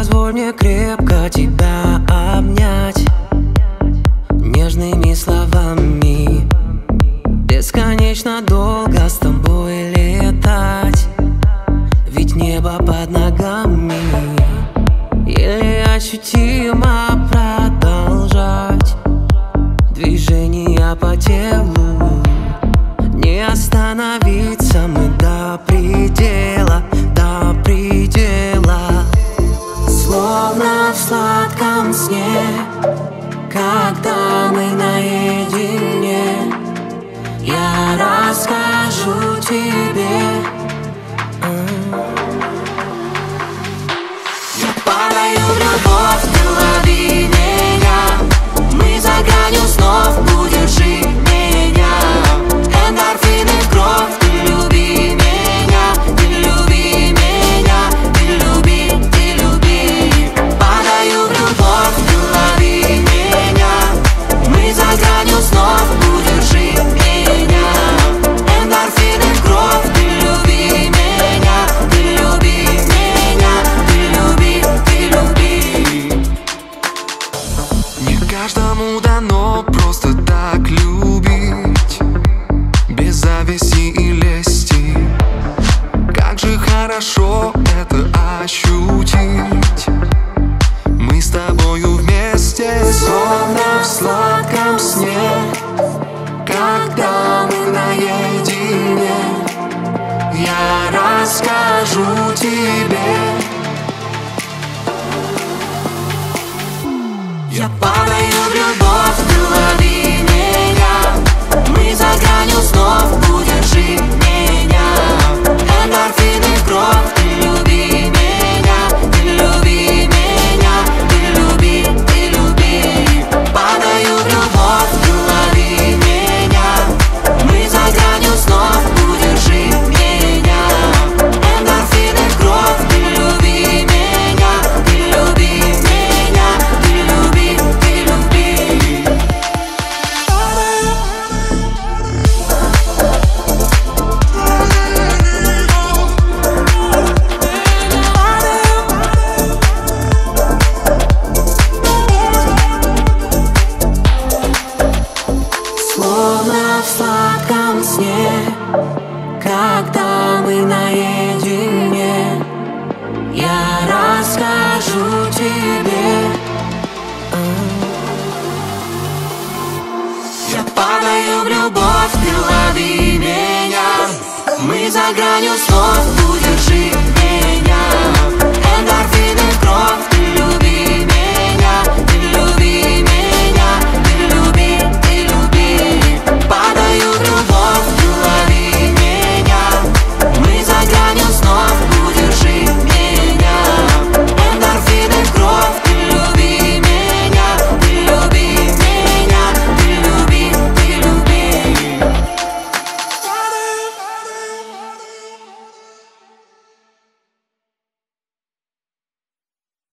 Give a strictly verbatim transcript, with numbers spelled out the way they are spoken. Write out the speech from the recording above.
позволь мне крепко тебя обнять нежными словами, бесконечно долго с тобой летать, ведь небо под ногами. Еле ощутимо продолжать движения по телу, не остановиться мы до предела, до предела. Словно в сладком сне, когда мы наедине, я расскажу тебе. Я падаю в любовь, ты лови меня, мы за гранью снов, удержи меня. Эндорфины в кровь, ты люби меня, ты люби меня, ты люби, ты люби. Падаю в любовь, ты лови меня, мы за гранью снов, удержи меня. Эндорфины в кровь, ты люби меня, ты люби меня, ты люби, ты люби. Не каждому дано просто так любить, без зависти и лести. Как же хорошо это ощутить, мы с тобою вместе, Словно в сладком сне, когда мы наедине, я расскажу тебе. Я падаю в любовь, ты лови меня, мы за гранью снов, удержи меня. Эндорфины в кровь, ты люби меня, ты люби меня, ты люби, ты люби. Падаю в любовь, ты лови меня, мы за гранью снов, удержи меня. Эндорфины в кровь, ты люби меня, ты люби меня, ты люби, ты люби. Словно в сладком сне, когда мы наедине, я расскажу тебе. Я падаю в любовь, ты лови меня, мы за гранью снов.